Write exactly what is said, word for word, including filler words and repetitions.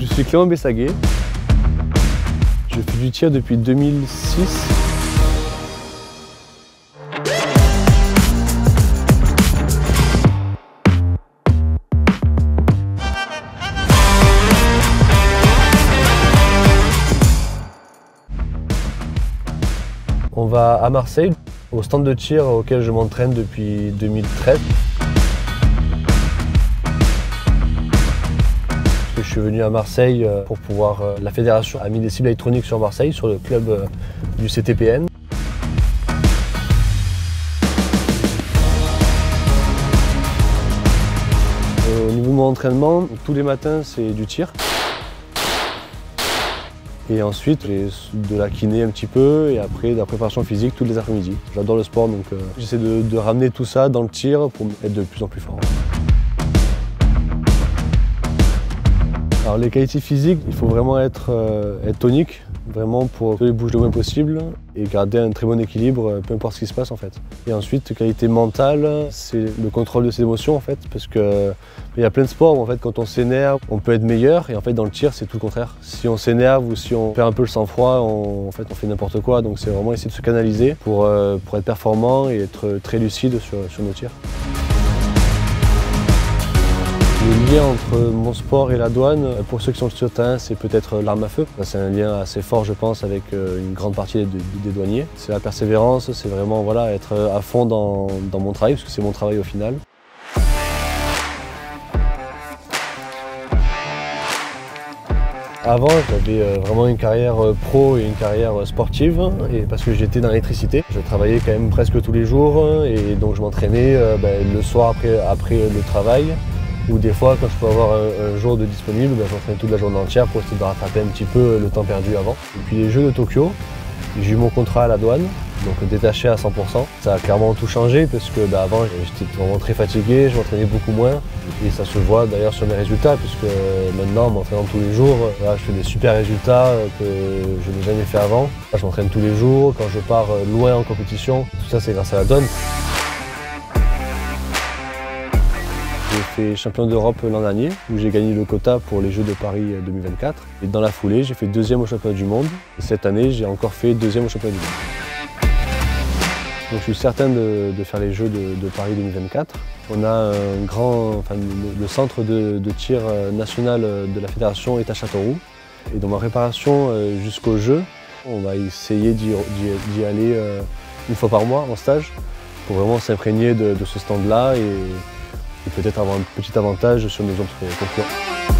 Je suis Clément Bessaguet. Je fais du tir depuis deux mille six. On va à Marseille, au stand de tir auquel je m'entraîne depuis deux mille treize. Je suis venu à Marseille pour pouvoir... La fédération a mis des cibles électroniques sur Marseille, sur le club du C T P N. Au niveau de mon entraînement, tous les matins c'est du tir. Et ensuite, j'ai de la kiné un petit peu et après de la préparation physique tous les après-midi. J'adore le sport, donc euh, j'essaie de, de ramener tout ça dans le tir pour être de plus en plus fort. Alors les qualités physiques, il faut vraiment être, euh, être tonique, vraiment pour que les bouges le moins possible et garder un très bon équilibre, peu importe ce qui se passe en fait. Et ensuite, qualité mentale, c'est le contrôle de ses émotions en fait, parce que il y a plein de sports où en fait quand on s'énerve, on peut être meilleur et en fait dans le tir c'est tout le contraire. Si on s'énerve ou si on perd un peu le sang-froid, on, en fait on fait n'importe quoi. Donc c'est vraiment essayer de se canaliser pour, euh, pour être performant et être très lucide sur, sur nos tirs. Le lien entre mon sport et la douane, pour ceux qui sont sur le terrain, c'est peut-être l'arme à feu. C'est un lien assez fort, je pense, avec une grande partie des, des douaniers. C'est la persévérance, c'est vraiment voilà, être à fond dans, dans mon travail, parce que c'est mon travail au final. Avant, j'avais vraiment une carrière pro et une carrière sportive, et parce que j'étais dans l'électricité. Je travaillais quand même presque tous les jours, et donc je m'entraînais ben, le soir après, après le travail. Ou des fois, quand je peux avoir un, un jour de disponible, ben, j'entraîne toute la journée entière pour essayer de rattraper un petit peu le temps perdu avant. Et puis les Jeux de Tokyo, j'ai eu mon contrat à la douane, donc détaché à cent pour cent. Ça a clairement tout changé parce que ben, avant j'étais vraiment très fatigué, je m'entraînais beaucoup moins. Et ça se voit d'ailleurs sur mes résultats, puisque maintenant, en m'entraînant tous les jours, là, je fais des super résultats que je n'ai jamais fait avant. Là, je m'entraîne tous les jours, quand je pars loin en compétition, tout ça c'est grâce à la douane. J'ai fait champion d'Europe l'an dernier, où j'ai gagné le quota pour les Jeux de Paris deux mille vingt-quatre. Et dans la foulée, j'ai fait deuxième au championnat du monde. Et cette année, j'ai encore fait deuxième au championnat du monde. Donc je suis certain de, de faire les Jeux de, de Paris deux mille vingt-quatre. On a un grand, enfin, le, le centre de, de tir national de la fédération est à Châteauroux. Et dans ma préparation jusqu'aux Jeux, on va essayer d'y aller une fois par mois en stage pour vraiment s'imprégner de, de ce stand-là et, et peut-être avoir un petit avantage sur nos autres concurrents.